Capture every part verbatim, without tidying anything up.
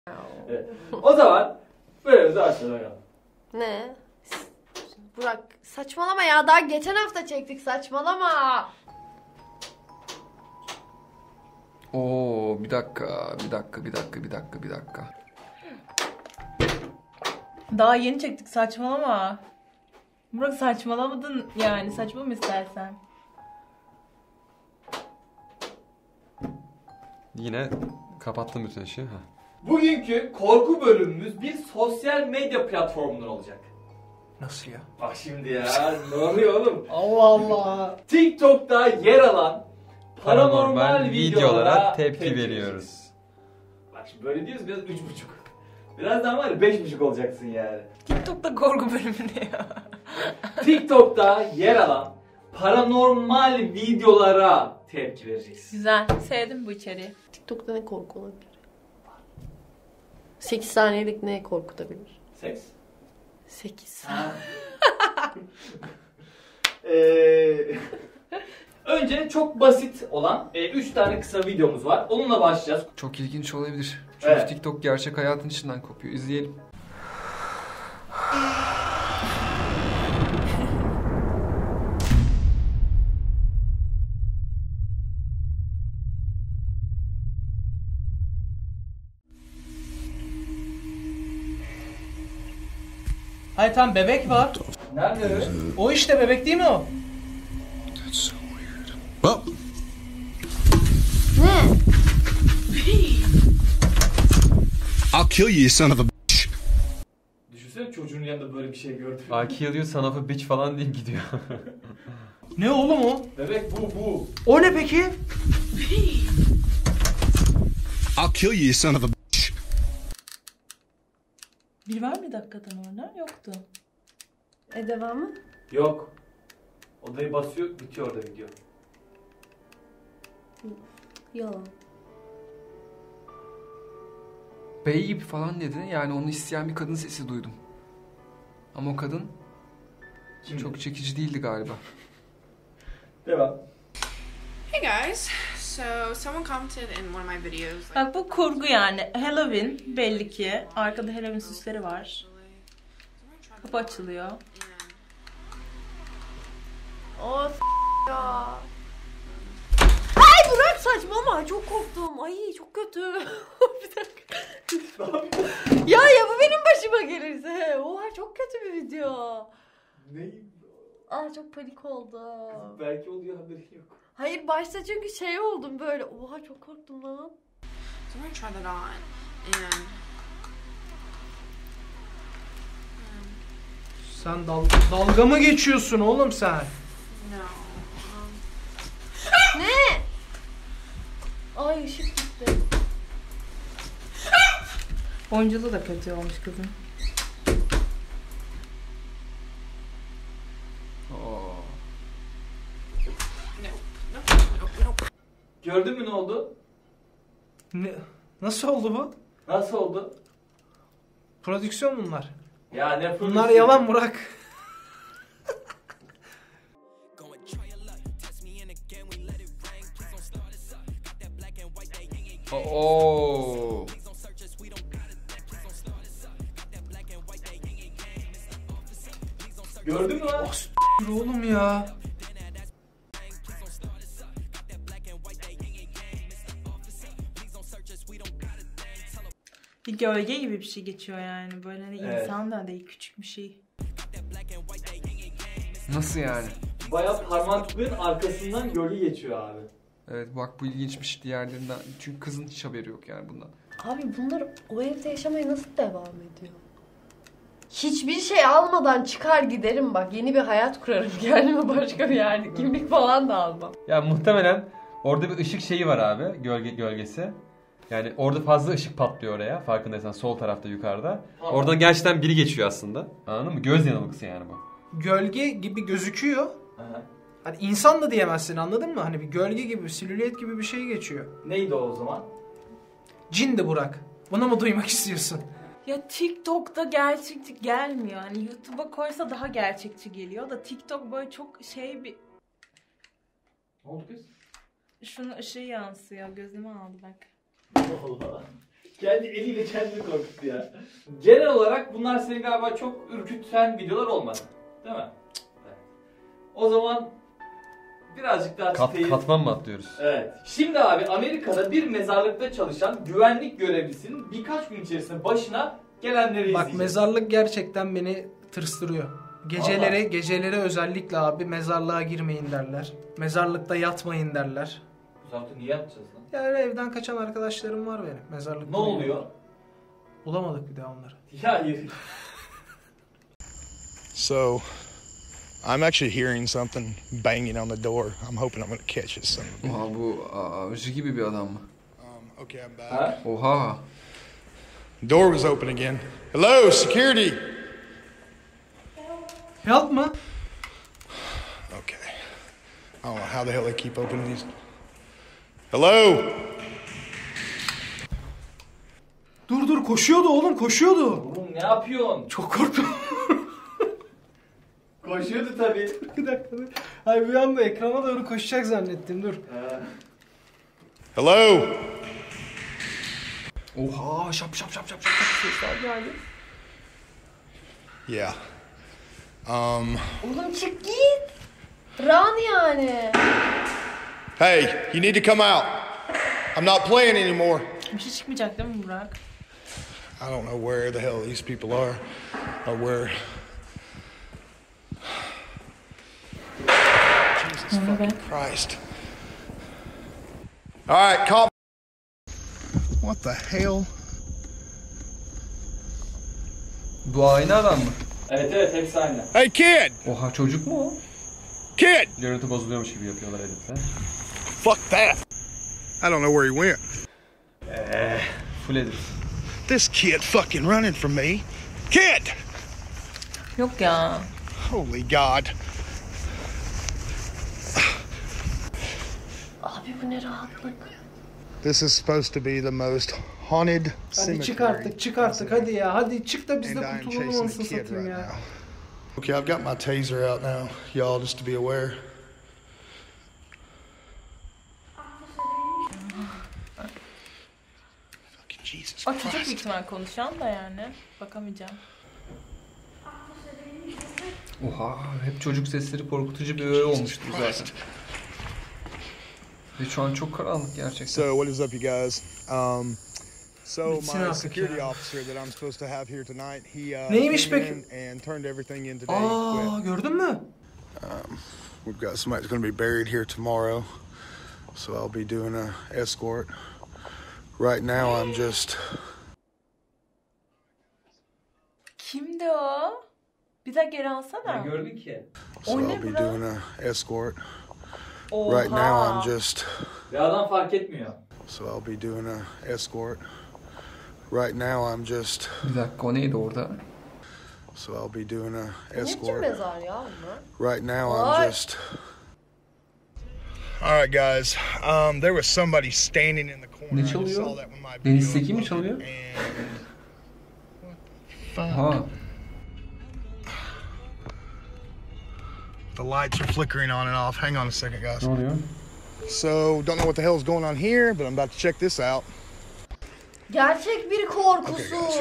Evet. O zaman böyle başlayalım. Ne? Burak saçmalama ya, daha geçen hafta çektik, saçmalama. Oo bir dakika, bir dakika, bir dakika, bir dakika, bir dakika. Daha yeni çektik, saçmalama. Burak saçmalamadın yani, saçma mı istersen? Yine kapattım bütün işi. Ha. Bugünkü korku bölümümüz bir sosyal medya platformundan olacak. Nasıl ya? Bak şimdi ya, ne oluyor oğlum? Allah Allah. TikTok'ta yer alan paranormal, Paranormal videolara, videolara tepki tepki veriyoruz. vereceğiz. Bak şimdi böyle diyoruz, biraz üç buçuk. Birazdan var ya beş buçuk olacaksın yani. TikTok'ta korku bölümü ne ya? TikTok'ta yer alan paranormal videolara tepki vereceğiz. Güzel, sevdim bu içeriği. TikTok'ta ne korku olabilir? sekiz saniyelik ne korkutabilir? Seks. sekiz. ee, önce çok basit olan üç tane kısa videomuz var. Onunla başlayacağız. Çok ilginç olabilir. Çünkü Evet. TikTok gerçek hayatın içinden kopuyor. İzleyelim. Hayır tam bebek var. Nerede? O işte bebek değil mi o? Well, Ne? I'll kill you, you son of a bitch. Düşünsene çocuğun yanında böyle bir şey gördüm. I kill you son of a bitch falan deyip gidiyor. Ne oğlum o? Bebek bu bu. O ne peki? I'll kill you, you son of a bitch. Bir var mıydı hakikaten orada? Yoktu. E devamı? Yok. Odayı basıyor, bitiyor orada video. Yalan. Babe falan dedi. Yani onu isteyen bir kadın sesi duydum. Ama o kadın Kim? çok çekici değildi galiba. Devam. Hey guys, so someone commented in one of my videos. Like, Bak bu kurgu yani. Halloween belli ki. Arkada Halloween süsleri var. Kapı açılıyor. O s*** ya. Ay Burak saçmalama, çok korktum. Ay çok kötü. Bir dakika. ya ya bu benim başıma gelirse. Oha çok kötü bir video. Ne? Aa çok panik oldum. Belki oluyor, haberin yok. Hayır başta çünkü şey oldum böyle. Oha çok korktum lan. So I'm gonna try that on, and Sen dal dalga mı geçiyorsun oğlum sen? no. Um, Ne? Ay ışık gitti. Oyunculuğu da kötü olmuş kızın. Oo. no, no, no, no. Gördün mü ne oldu? Ne? Nasıl oldu bu? Nasıl oldu? Prodüksiyon bunlar. Ya ne Bunlar yalan Burak. Oo. Gördün mü lan? Dur oğlum ya. Bir gölge gibi bir şey geçiyor yani. Böyle hani Evet. insan da değil, küçük bir şey. Nasıl yani? Bayağı parmaklıkların arkasından gölge geçiyor abi. Evet bak bu ilginçmiş diğerlerinden. Çünkü kızın hiç haberi yok yani bundan. Abi bunlar o evde yaşamaya nasıl devam ediyor? Hiçbir şey almadan çıkar giderim bak. Yeni bir hayat kurarım kendime başka bir yerde. Kimlik falan da almam. Ya muhtemelen orada bir ışık şeyi var abi, gölge gölgesi. Yani orada fazla ışık patlıyor oraya, farkındaysan sol tarafta yukarıda. Tamam. Oradan gerçekten biri geçiyor aslında. Anladın mı? Göz yanılgısı yani bu. Gölge gibi gözüküyor. Aha. Hani insan da diyemezsin, anladın mı? Hani bir gölge gibi, silüet gibi bir şey geçiyor. Neydi o o zaman? Cin de Burak. Bunu mu duymak istiyorsun? Ya TikTok'ta gerçekçi gelmiyor. Hani YouTube'a koysa daha gerçekçi geliyor da TikTok böyle çok şey bir... Ne oldu kız? Şunun ışığı yansıyor. Gözüme aldı bak. Allah. Kendi eliyle kendini korkuttu ya. Genel olarak bunlar seni galiba çok ürküten videolar olmadı. Değil mi? Evet. O zaman birazcık daha Kat, çıtayı... katman mı atlıyoruz? Evet. Şimdi abi Amerika'da bir mezarlıkta çalışan güvenlik görevlisinin birkaç gün içerisinde başına gelenleri Bak izleyeceğiz. mezarlık gerçekten beni tırstırıyor. Geceleri, Vallahi. geceleri özellikle abi mezarlığa girmeyin derler. Mezarlıkta yatmayın derler. Zaten niye yapacağız lan? Yani evden kaçan arkadaşlarım var benim mezarlıkta. Ne oluyor? Bulamadık bir daha onları. Ya hayır. So, I'm actually hearing something banging on the door. I'm hoping I'm gonna catch it soon. Oha bu avcı gibi bir adam mı? Um, okay, I'm back. Ha? Oha. Door was open again. Hello, security. Help mı? Okay. I don't know how the hell they keep opening these. Hello. Dur dur koşuyordu oğlum koşuyordu. Oğlum ne yapıyorsun? Çok korktum. Koşuyordu tabii. Bir dakika. dur. Ay bir anda ekrana doğru koşacak zannettim dur. Ha. Hello. Oha şap şap şap şap şap sesler geldi. Yeah. Um. Oğlum çık git. Run yani. Hey, you need to come out. I'm not playing anymore. Bir şey çıkmayacak değil mi Burak? I don't know where the hell these people are, or where. Jesus fucking Christ! All right, call. What the hell? Bu aynı adam mı? Evet evet hepsi aynı. Hey, kid! Oha çocuk mu o? Kid! Görüntü bozuluyormuş gibi yapıyorlar editte. Fuck that! I don't know where he went. Full edit. This kid fucking running from me. Kid! Yok ya. Holy God! Abi bu ne rahatlık. This is supposed to be the most haunted Hadi cemetery. çık artık çık artık hadi ya. Hadi çık da biz And de I'm kurtulalım chasing anasını a kid satayım right ya. now. Okay, I've got my taser out now, y'all, just to be aware. Fucking Jesus O çocuk büyük Christ. ihtimal konuşan da yani. Bakamayacağım. Oha hep çocuk sesleri korkutucu bir öğe olmuştu zaten. Ve şu an çok karanlık gerçekten. So, what is up, you guys? Um, so Bitsin my artık security ya. officer that I'm supposed to have here tonight, he uh, Neymiş came peki? in and turned everything in today. Aa Quit. gördün mü? We've got somebody that's going to be buried here tomorrow, so I'll be doing a escort. Right now, I'm just. Kimdi o? Bir daha geri alsana. Ne gördün ki? So O ne I'll be bro? doing a escort. Oha. Right now, I'm just. Ve adam fark etmiyor. So I'll be doing a escort. Right now, I'm just. Bir dakika o neydi orada? So I'll be doing a Ne biçim escort. mezar ya bunlar? Right now, What? I'm just. All right, guys. Um, there was somebody standing in the corner. Ne I just çalıyor? saw that when my Deniz video Seki mi uploaded, çalıyor? and Aha. the lights are flickering on and off. Hang on a second, guys. Ne oluyor? So, don't know what the hell's going on here, but I'm about to check this out. Gerçek bir korkusuz.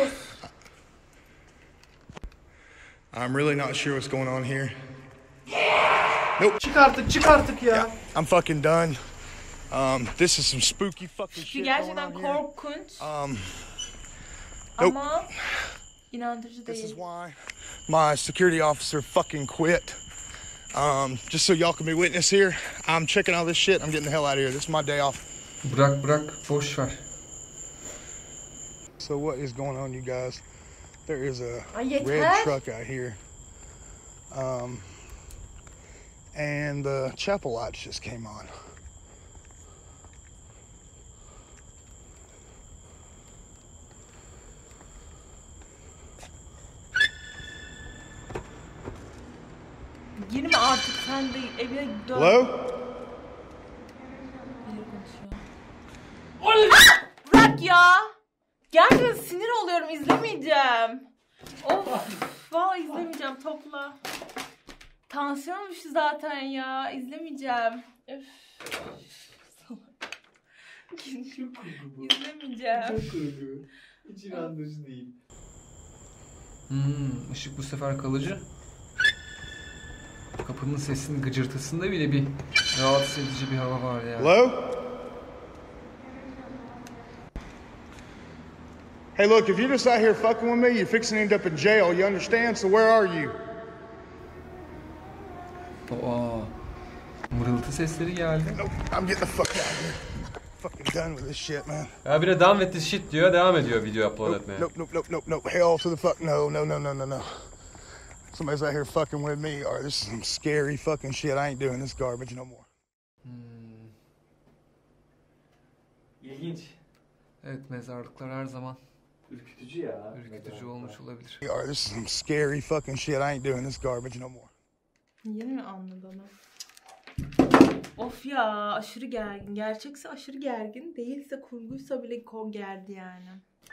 I'm really not sure what's going on here. Çık artık çık artık ya. I'm fucking done. Um, this is some spooky fucking Şu shit going gerçekten on here. korkunç Um, nope. ama inandırıcı This is değil. why my security officer fucking quit. Um, just so y'all can be witness here, I'm checking all this shit. I'm getting the hell out of here. This is my day off. Bırak bırak boş ver. So what is going on, you guys? There is a Ay yeter. red truck out here. Um, and the chapel lights just came on. Girme artık sen de evine dön. Hello? Biri konuşuyor. Bırak ya. Gerçekten sinir oluyorum, izlemeyeceğim. Of, vallahi izlemeyeceğim, topla. Tansiyon düştü zaten ya, izlemeyeceğim. Öf. Çok kurgu bu. İzlemeyeceğim. Çok kurgu. Hiç inandırıcı değil. Hmm, ışık bu sefer kalıcı. Kapının sesinin gıcırtısında bile bir rahatsız edici bir hava var ya. Hello? Hey, look, if you're just out here fucking with me, you're fixing to end up in jail, you understand? So where are you? Aa, mırıltı sesleri geldi. Nope, I'm getting the fuck out of here. Fucking done with this shit, man. Ya bir de down with this shit diyor, devam ediyor video upload Nope, etmeye. nope, nope, nope, nope, nope. Hell to the fuck no, no, no, no, no, no. Somebody's out here fucking with me, or this is some scary fucking shit. I ain't doing this garbage no more. Hmm, İlginç. evet, mezarlıklar her zaman Ürkütücü ya. ürkütücü olmuş olabilir. Or this is some scary fucking shit. I ain't doing this garbage no more. Yeni mi anladı onu? Of ya, aşırı gergin. Gerçekse aşırı gergin. Değilse kurguysa bile ko gerdi yani.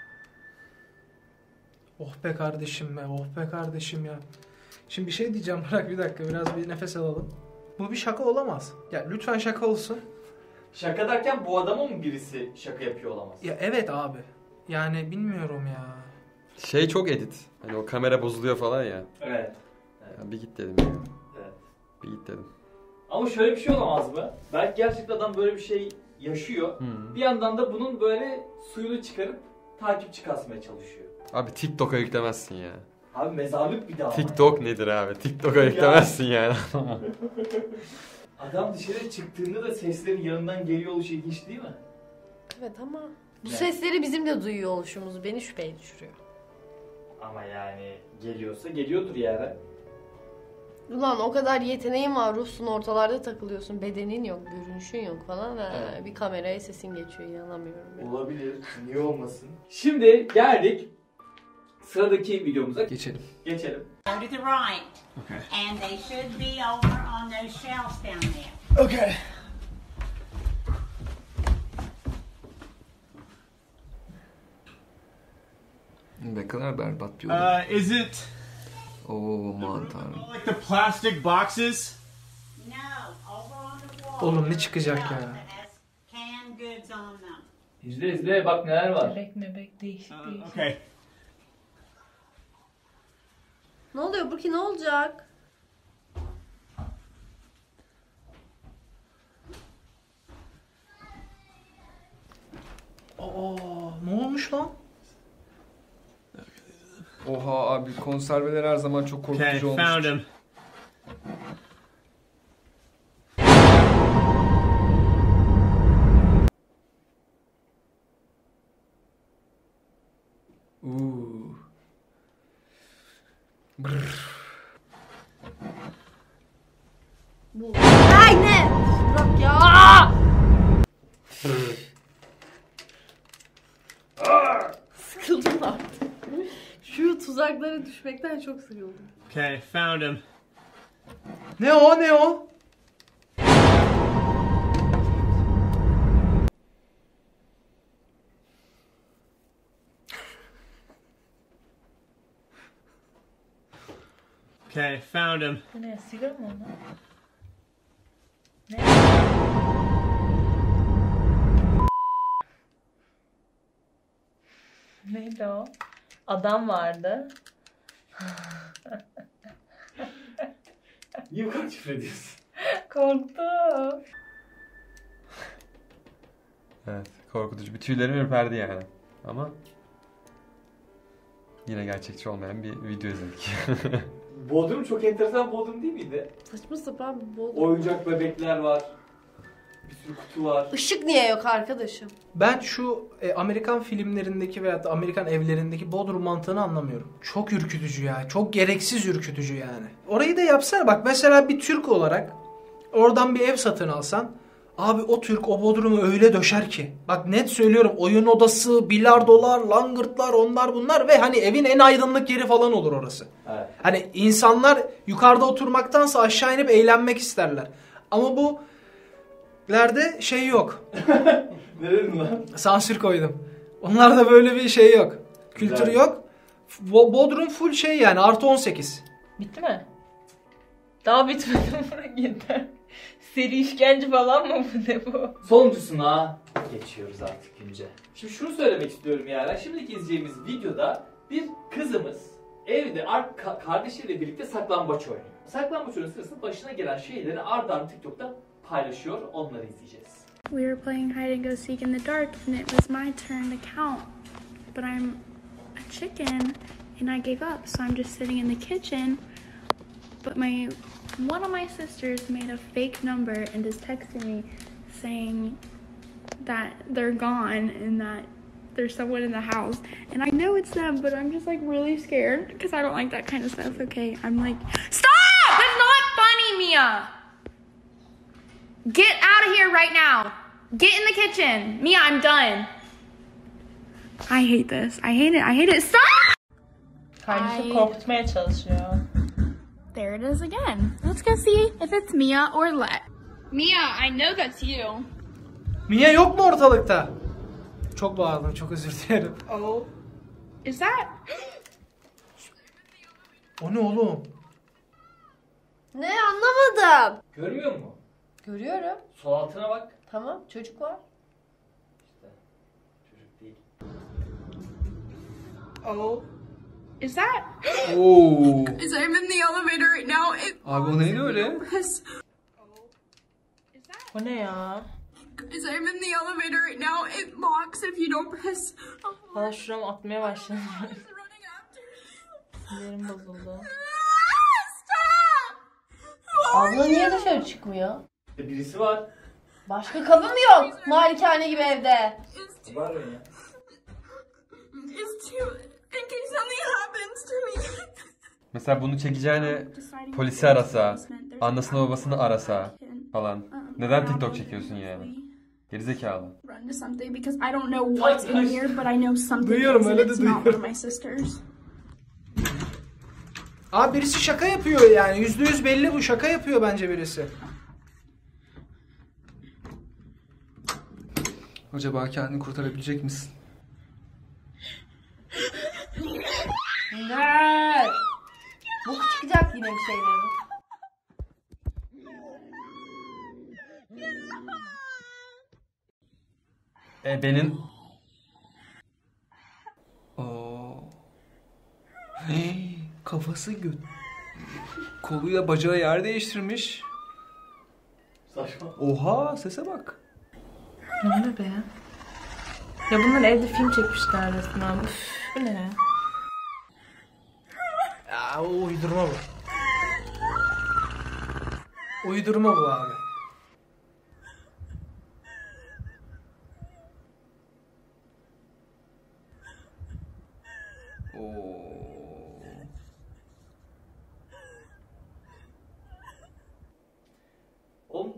Oh be kardeşim be, oh be kardeşim ya. Şimdi bir şey diyeceğim, bırak bir dakika, biraz bir nefes alalım. Bu bir şaka olamaz. Ya lütfen şaka olsun. Şaka derken bu adama mı birisi şaka yapıyor olamaz? Ya evet abi. Yani bilmiyorum ya. Şey çok edit. Hani o kamera bozuluyor falan ya. Evet. Ya bir git dedim ya. Evet. Bir git dedim. Ama şöyle bir şey olamaz mı? Belki gerçekten adam böyle bir şey yaşıyor. Hı. Bir yandan da bunun böyle suyunu çıkarıp takipçi kasmaya çalışıyor. Abi TikTok'a yüklemezsin ya. Abi mezarlık bir daha. TikTok nedir abi? TikTok'a yüklemezsin yani. Adam dışarı çıktığında da seslerin yanından geliyor oluşu ilginç değil mi? Evet ama bu Ne? sesleri bizim de duyuyor oluşumuz beni şüpheye düşürüyor. Ama yani geliyorsa geliyordur yani. Ulan o kadar yeteneğin var, ruhsun, ortalarda takılıyorsun, bedenin yok, görünüşün yok falan. Ha, Evet. bir kameraya sesin geçiyor, inanamıyorum ya. Olabilir. Niye olmasın? Şimdi geldik sıradaki videomuza. Geçelim. Geçelim. Go to the right. Okay. And they should be over on those shelves down there. Okay. Ne kadar berbat bir oyun. Uh, is it Oo aman tanrım. like the plastic boxes? No, over on the wall. Oğlum ne çıkacak ya? That has canned goods on them. İzle izle bak neler var. Bebek mebek değişik Uh, değişik. okay. Ne oluyor Burki, ne olacak? Aa, ne olmuş lan? Oha abi, konserveler her zaman çok Okay, korkutucu found olmuş. him. Uuu. Brrr. Bu. Ay ne? Bırak ya. Sıkıldım artık. Şu tuzaklara düşmekten çok sıkıldım. Okay, found him. Ne o ne o? Okay, found him. Bu ne, sigara mı onlar? Ne? Neydi o? Adam vardı. Niye bu kadar küfür ediyorsun? Korktum. Evet, korkutucu. Bir tüylerim ürperdi yani. Ama yine gerçekçi olmayan bir video izledik. Bodrum çok enteresan Bodrum değil miydi? Saçma sapan bir bol. Oyuncak bebekler var. Bir sürü kutu var. Işık niye yok arkadaşım? Ben şu e, Amerikan filmlerindeki veyahut da Amerikan evlerindeki Bodrum mantığını anlamıyorum. Çok ürkütücü ya. Çok gereksiz ürkütücü yani. Orayı da yapsana bak, mesela bir Türk olarak oradan bir ev satın alsan, abi o Türk o Bodrum'u öyle döşer ki. Bak net söylüyorum, oyun odası, bilardolar, langırtlar, onlar bunlar ve hani evin en aydınlık yeri falan olur orası. Evet. Hani insanlar yukarıda oturmaktansa aşağı inip eğlenmek isterler. Ama bu lerde şey yok. Ne dedin lan? Sansür koydum. Onlarda böyle bir şey yok. Kültür Güzel. yok. Bo- Bodrum full şey yani, artı on sekiz. Bitti mi? Daha bitmedi, bırak yeter. Seri işkence falan mı bu, ne bu? Sonuncusuna geçiyoruz artık Günce. Şimdi şunu söylemek istiyorum yani. Şimdiki izleyeceğimiz videoda bir kızımız evde ka- kardeşiyle birlikte saklambaç oynuyor. Saklambaç oyunu sırasında başına gelen şeyleri ard arda TikTok'ta paylaşıyor. Onları izleyeceğiz. We were playing hide and go seek in the dark and it was my turn to count. But I'm a chicken and I gave up, so I'm just sitting in the kitchen. But my one of my sisters made a fake number and is texting me saying that they're gone and that there's someone in the house. And I know it's them, but I'm just like really scared because I don't like that kind of stuff. Okay, I'm like, stop! That's not funny, Mia! Get out of here right now! Get in the kitchen! Mia, I'm done! I hate this. I hate it. I hate it. Stop! Kardeşi korkutmaya çalışıyor. There it is again. Let's go see if it's Mia or Let. Mia, I know that's you. Mia yok mu ortalıkta? Çok bağırdım, çok özür dilerim. Oh. Is that? O ne oğlum? Ne, anlamadım. Görmüyor musun? Görüyorum. Sol altına bak. Tamam, çocuk var. İşte çocuk değil. Oh. Is that? Oo. Is I'm in the elevator right now. It Abi o neydi öyle? O ne ya? Is I'm in the elevator right now. It locks if you don't press. Valla şuram atmaya başladı. Sinirim bozuldu. Abla niye dışarı çıkmıyor? E, birisi var. Başka kapı mı yok? Malikane gibi evde. Var mı ya? It's too. In case something happens to me. Mesela bunu çekeceğine polisi arasa, annesini babasını arasa falan. Neden TikTok çekiyorsun yani? Gerizekalı. Run to something because I don't know what's in here, but I know something. Duyuyorum, is, and öyle de it's not one of duyuyorum. my sisters. Abi birisi şaka yapıyor yani. Yüzde yüz belli bu. Şaka yapıyor bence birisi. Acaba kendini kurtarabilecek misin? Ne? Bu çıkacak yine bir şeylerin. E benim... Oo. Hey, kafası göt. Koluyla bacağı yer değiştirmiş. Saçma. Oha, sese bak. Ne be? Ya bunlar evde film çekmişler resmen. Üf, bu ne? Ya o uydurma bu. Uydurma bu abi. Oo. Oğlum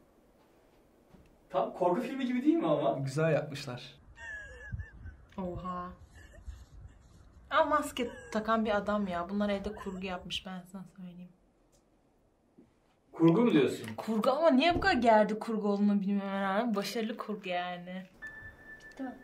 tam korku filmi gibi değil mi ama? Güzel yapmışlar. Oha. Ama maske takan bir adam ya. Bunlar evde kurgu yapmış, ben sana söyleyeyim. Kurgu mu diyorsun? Kurgu ama niye bu kadar gerdi kurgu olduğunu bilmiyorum herhalde. Başarılı kurgu yani. Bitti mi?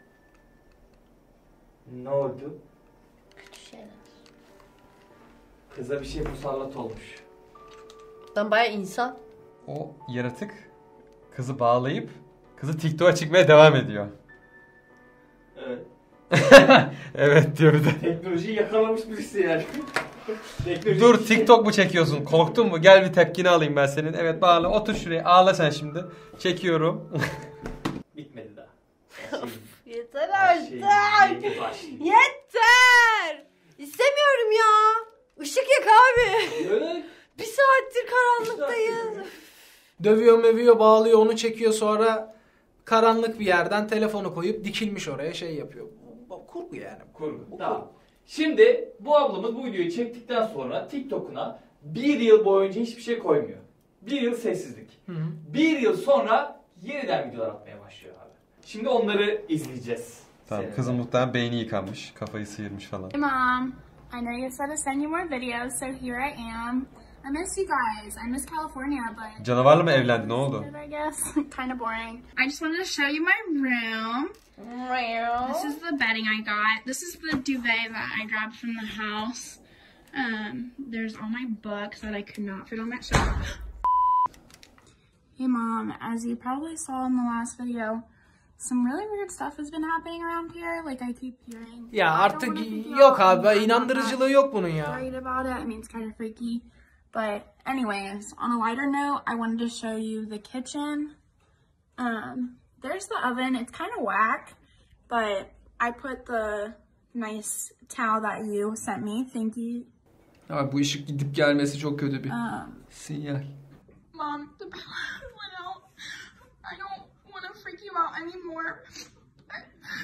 Ne oldu? Kötü şeyler. Kıza bir şey musallat olmuş. Ben bayağı insan. O yaratık kızı bağlayıp kızı TikTok'a çıkmaya devam ediyor. Evet. Evet diyor bir de. Teknolojiyi yakalamış birisi yani. Teknoloji Dur, TikTok mu çekiyorsun? Korktun mu? Gel bir tepkini alayım ben senin. Evet, bağla. Otur şuraya. Ağla sen şimdi. Çekiyorum. Bitmedi daha. Yeter Her şey artık. yeni başlıyor. Yeter. İstemiyorum ya. Işık yak abi. Evet. Bir saattir karanlıktayız. Dövüyor mövüyor, bağlıyor, onu çekiyor, sonra karanlık bir yerden telefonu koyup dikilmiş oraya şey yapıyor. Bu kurgu yani. Kurgu. Tamam. Şimdi bu ablamız bu videoyu çektikten sonra TikTok'una bir yıl boyunca hiçbir şey koymuyor. Bir yıl sessizlik. Hı hı. Bir yıl sonra yeniden videolar atmaya başlıyor abi. Şimdi onları izleyeceğiz. Tamam, Seninle. kızın muhtemelen beyni yıkanmış. Kafayı sıyırmış falan. Hey Mom, I know you said to send you more videos, so here I am. I miss you guys. I miss California, but Canavarla mı evlendi? Ne oldu? I guess kind of boring. I just wanted to show you my room. This is the bedding I got. This is the duvet that I grabbed from the house. Um, there's all my books that I could not fit on that shelf. Hey Mom, as you probably saw in the last video, some really weird stuff has been happening around here. Like I keep hearing. Ya artık yok abi, inandırıcılığı yok bunun ya. Worried about it. I mean, it's kind of freaky. But anyways, on a lighter note, I wanted to show you the kitchen. Um, there's the oven. It's kind of whack, but I put the nice towel that you sent me. Thank you. Abi bu ışık gidip gelmesi çok kötü bir Um, sinyal. Mom, the power went out. I don't want to freak you out anymore. I,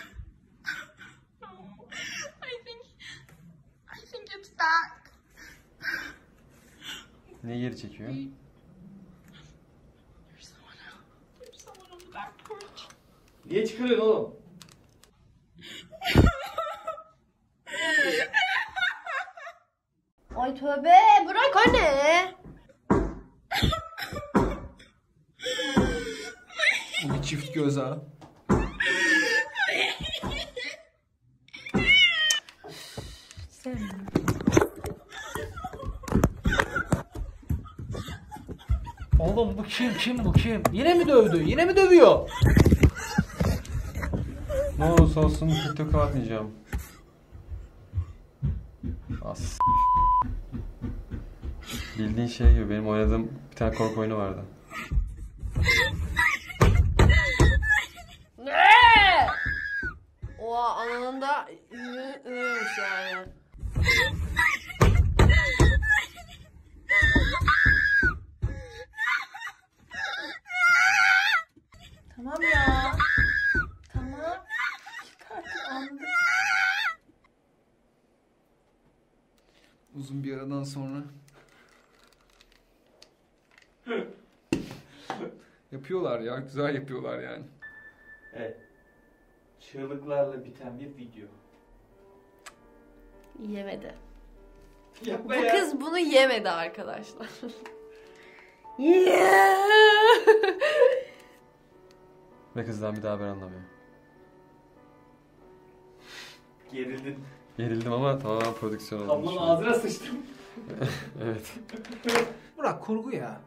I think, I think it's back. Niye geri çekiyor? There's someone out. There's someone on the back porch. Niye çıkarıyorsun oğlum? Ay tövbe, bırak anne. Bu bir çift göz ha. Oğlum bu kim kim bu kim? Yine mi dövdü? Yine mi dövüyor? Ne olursa olsun TikTok'a atmayacağım. As. Bildiğin şey gibi benim oynadığım bir tane korku oyunu vardı. Ne? Oha, anında ıımış yani. Tamam ya. Tamam. Çıkartın, anladım. Uzun bir aradan sonra. Yapıyorlar ya, güzel yapıyorlar yani. Evet. Çığlıklarla biten bir video. Yemedi. Yapma Bu ya. kız bunu yemedi arkadaşlar. Yeah. Ve kızdan bir daha haber anlamıyor. Gerildin. Gerildim ama tamamen prodüksiyon oldu. Tablonun ağzına sıçtım. Evet. Burak kurgu ya.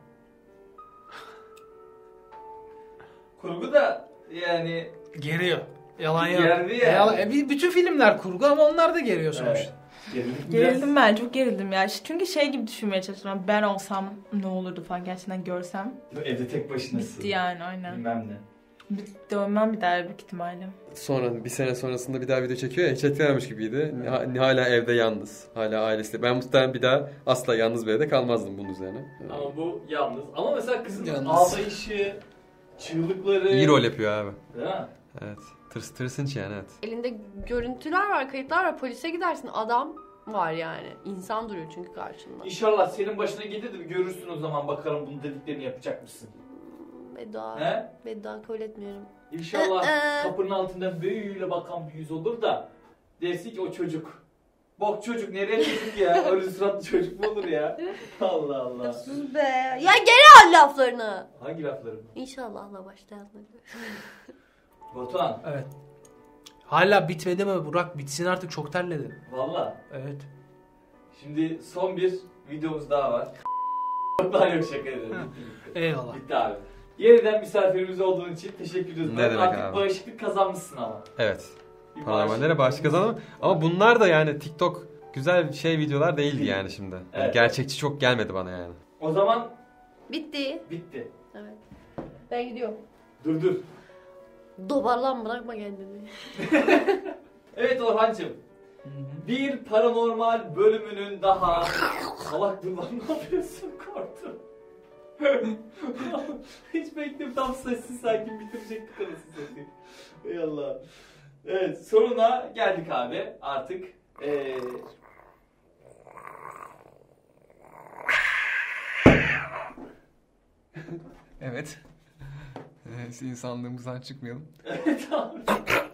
Kurgu da yani Geriyor. Yalan yok. Gerdi yani. Yalan- e, bir- bütün filmler kurgu ama onlar da geriyor sonuçta. Evet. Gerildim, Gerildim ben, çok gerildim ya. Çünkü şey gibi düşünmeye çalışıyorum. Ben olsam ne olurdu falan gerçekten görsem. biraz. Evde tek başınasın. Bitti yani, aynen. Bilmem ne. Bir dönmem bir daha büyük ihtimalle. Sonra bir sene sonrasında bir daha video çekiyor ya, hiç etkilenmemiş gibiydi. Ha- Hala evde yalnız. Hala ailesiyle. Ben muhtemelen bir daha asla yalnız bir evde kalmazdım bunun üzerine. Ama bu yalnız. Ama mesela kızın Yalnız. ağlayışı, çığlıkları. İyi rol yapıyor abi. Değil mi? Evet. Tırs, tırsınç yani, evet. Elinde görüntüler var, kayıtlar var. Polise gidersin, adam var yani. İnsan duruyor çünkü karşında. İnşallah senin başına gelir de bir görürsün o zaman, bakalım bunun dediklerini yapacak mısın? Beddua. He? Beddua kabul etmiyorum. İnşallah Ee, kapının altından böyle bakan bir yüz olur da dersin ki o çocuk. Bak çocuk, nereye çocuk ya? Öyle suratlı çocuk mu olur ya? Allah Allah. Sus be. Ya geri al laflarını. Hangi laflarım? İnşallahla başlayanları. Batuhan. Evet. Hala bitmedi mi Burak? Bitsin artık, çok terledim. Valla. Evet. Şimdi son bir videomuz daha var. Daha yok, şaka ediyorum. Eyvallah. Bitti abi. Yeniden misafirimiz olduğun için teşekkür ediyoruz. Ne demek Artık abi? bağışıklık kazanmışsın ama. Evet. Bir Paranormallere bağışıklık kazandım. Ama bunlar da yani TikTok güzel şey videolar değildi yani şimdi. Yani Evet. gerçekçi çok gelmedi bana yani. O zaman Bitti. bitti. Evet. Ben gidiyorum. Dur dur. Dobarlan, bırakma kendini. Evet Orhancığım. Bir paranormal bölümünün daha... Salak dur lan, ne yapıyorsun? Korktum. Hiç bekledim, tam sessiz sakin bitirecektik anasını satayım. Ey Allah. Evet, sonuna geldik abi artık. Ee... Evet. Evet, insanlığımızdan çıkmayalım. Evet abi.